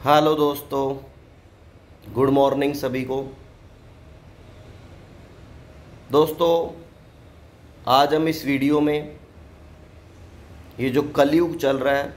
Hello दोस्तों, good morning सभी को। दोस्तों, आज हम इस वीडियो में ये जो कलयुग चल रहा है,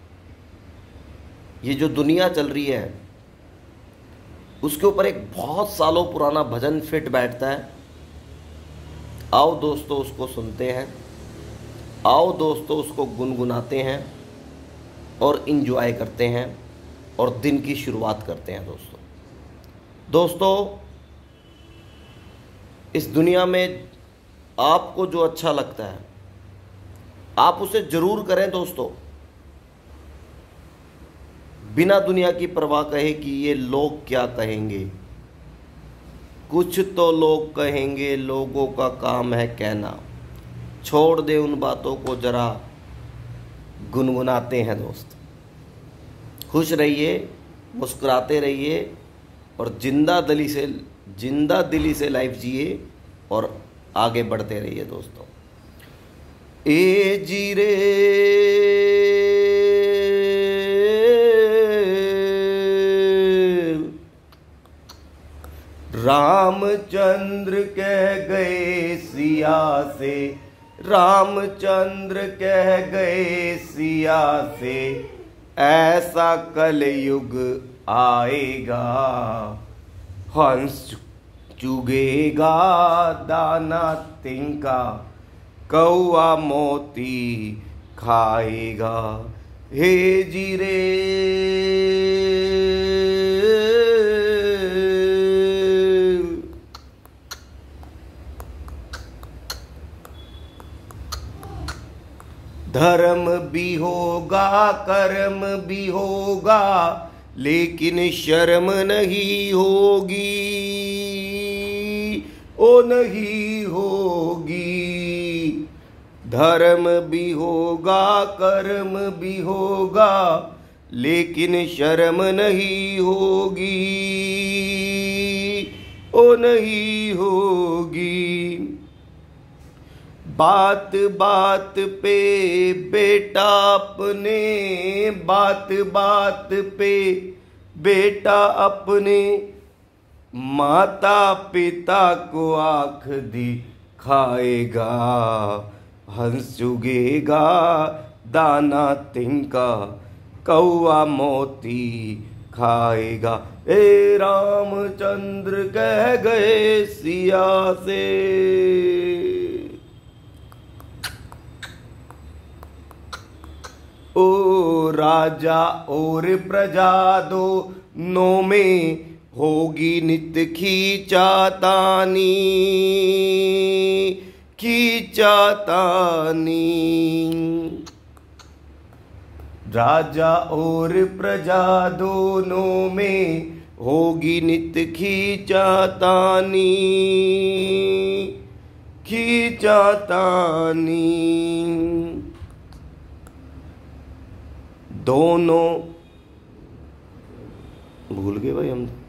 ये जो दुनिया चल रही है, उसके ऊपर एक बहुत सालों पुराना भजन फिट बैठता है। आओ दोस्तों उसको सुनते हैं, आओ दोस्तों उसको गुनगुनाते हैं और इन्जॉय करते हैं और दिन की शुरुआत करते हैं। दोस्तों, इस दुनिया में आपको जो अच्छा लगता है आप उसे जरूर करें दोस्तों, बिना दुनिया की परवाह कहे कि ये लोग क्या कहेंगे। कुछ तो लोग कहेंगे, लोगों का काम है कहना। छोड़ दे उन बातों को, जरा गुनगुनाते हैं दोस्त। खुश रहिए, मुस्कुराते रहिए और जिंदा दिली से लाइफ जिए और आगे बढ़ते रहिए दोस्तों। ए जी रे रामचंद्र कह गए सिया से, रामचंद्र कह गए सिया से, ऐसा कलयुग आएगा, हंस चुगेगा दाना तिनका, कौआ मोती खाएगा। हे जी रे धर्म भी होगा, कर्म भी होगा, लेकिन शर्म नहीं होगी, ओ नहीं होगी। धर्म भी होगा, कर्म भी होगा, लेकिन शर्म नहीं होगी, ओ नहीं होगी। बात बात पे बेटा अपने, बात बात पे बेटा अपने, माता पिता को आँख दिखाएगा, हंस चुगेगा दाना तिनका, कौआ मोती खाएगा। ए रामचंद्र कह गए सिया से। ओ राजा और प्रजा दोनों में होगी नित खींचातानी, खींचातानी। राजा और प्रजा दोनों में होगी नित खींचातानी, खींचातानी। दोनों भूल गए भाई हम।